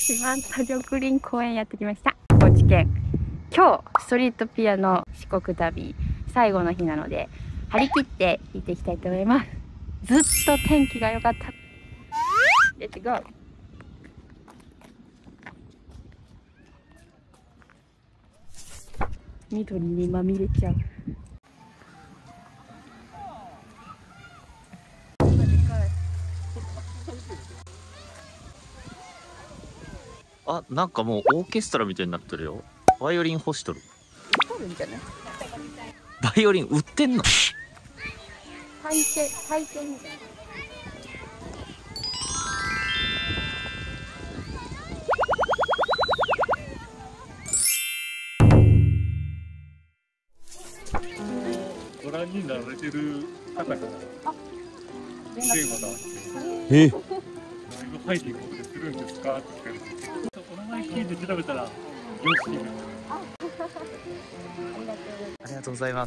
四万十緑林公園やってきました。高知県。今日ストリートピアノ四国旅最後の日なので張り切って行っていきたいと思います。ずっと天気が良かった。レッツゴー。緑にまみれちゃう。 あ、なんかもうオーケストラみたいになってるよ。バイオリン干しとる。バイオリン売ってんの？ 体験みたいな。 ご覧になられてる方から電話があって、ライブ配信ここでするんですかって聞かれて、お名前聞いて調べたら、よしになった。 ありがとうございます。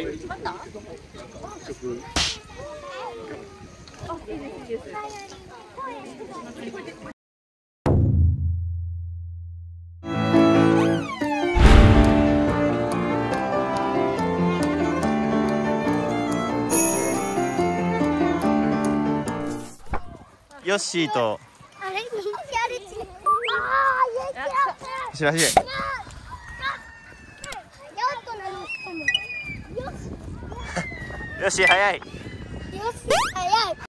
ヨッシーとあれ、人気あるち。 走れ走れ。 やっとなのしかも。よし。 ヨッシー早い。 よし、早い。